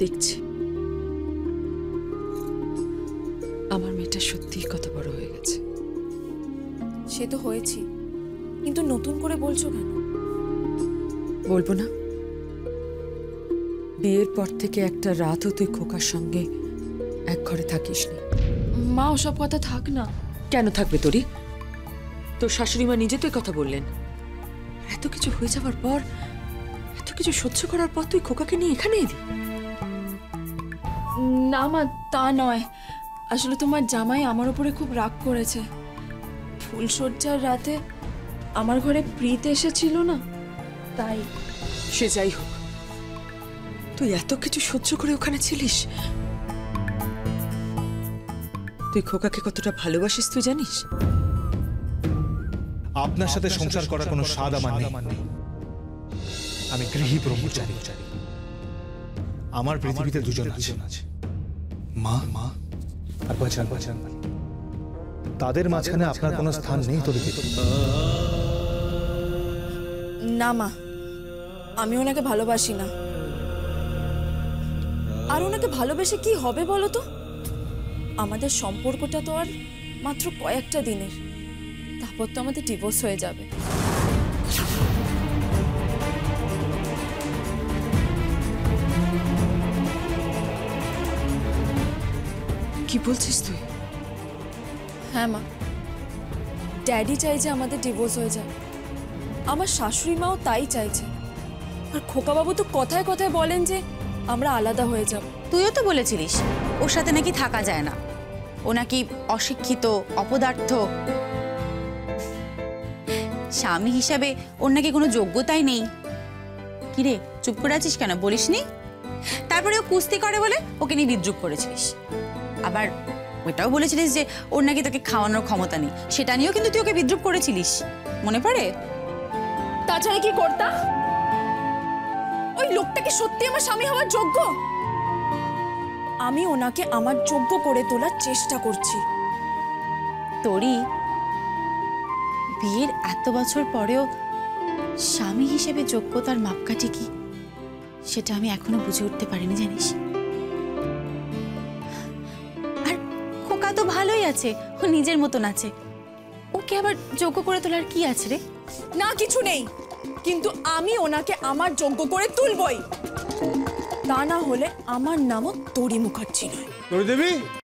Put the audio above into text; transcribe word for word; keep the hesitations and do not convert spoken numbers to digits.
দেখছি আমার মেয়েটা সত্যিই কত বড় হয়ে গেছে। সে তো হয়েছি, কিন্তু নতুন করে বলছো কেন? বলবো না? বিয়ের পর থেকে একটা রাতও তুই খোকার সঙ্গে এক ঘরে থাকিসনি। মা ওসব কথা থাক না। কেন থাকবে তোরই? তোর শাশুড়ি মা নিজে তুই কথা বললেন। এত কিছু হয়ে যাওয়ার পর, এত কিছু সহ্য করার পর তুই খোকাকে নিয়ে এখানে এলি? না মা, তা নয়। আসলে তোমার জামাই আমার উপরে খুব রাগ করেছে। ফুলসজ্জার রাতে আমার ঘরে প্রীত এসেছিল না, তাই। সে যাই হোক, তুই এত কিছু সহ্য করে ওখানে ছিলিস। তুই খোকাকে কতটা ভালোবাসিস তুই জানিস? আপনার সাথে সংসার করার কোনো স্বাদ আমার নেই। আমি গৃহী ব্রহ্মচারী। আমার পৃথিবীতে দুজন আছে, মা মা আর বাঁচান বাঁচান। তাদের মাঝখানে আপনার কোনো স্থান নেই। তোর না মা, আমি ওনাকে ভালোবাসি না। আর ওনাকে ভালোবেসে কি হবে বলো তো? আমাদের সম্পর্কটা তো আর মাত্র কয়েকটা দিনের, তারপর তো আমাদের ডিভোর্স হয়ে যাবে। কি বলছিস তুই? হ্যাঁ মা, ড্যাডি চাইছে আমাদের ডিভোর্স হয়ে যাক। আমার শাশুড়ি মাও তাই চাইছে। আর খোকা বাবু তো কথায় কথায় বলেন যে আমরা আলাদা হয়ে যাব। তুইও তো বলেছিলিস ওর সাথে নাকি থাকা যায় না, ও নাকি অশিক্ষিত, অপদার্থ। স্বামী হিসাবে ওর নাকি কোনো যোগ্যতাই নেই। কিরে চুপ করে আছিস কেন, বলিসনি? তারপরে ও কুস্তি করে বলে ওকে নিয়ে বিদ্রুপ করেছিলিস। আবার ওটাও বলেছিলিস যে ওর নাকি তোকে খাওয়ানোর ক্ষমতা নেই, সেটা নিয়েও কিন্তু তুই ওকে বিদ্রুপ করেছিলিস, মনে পড়ে? তাছাড়া কি করতাম? ওই লোকটাকে সত্যি আমার স্বামী হওয়ার যোগ্য? আমি ওনাকে আমার যোগ্য করে তোলার চেষ্টা করছি। তোরই বিয়ের এত বছর পরেও স্বামী হিসেবে যোগ্যতার মাপকাঠি কি সেটা আমি এখনো বুঝে উঠতে পারিনি, জানিস? আর খোকা তো ভালোই আছে, ও নিজের মতন আছে, ওকে আবার যোগ্য করে তোলার কি আছে রে? না, কিছু নেই, কিন্তু আমি ওনাকে আমার যোগ্য করে তুলবই। তা না হলে আমার নামও তরি মুখার্জি নয়। তরি দেবী।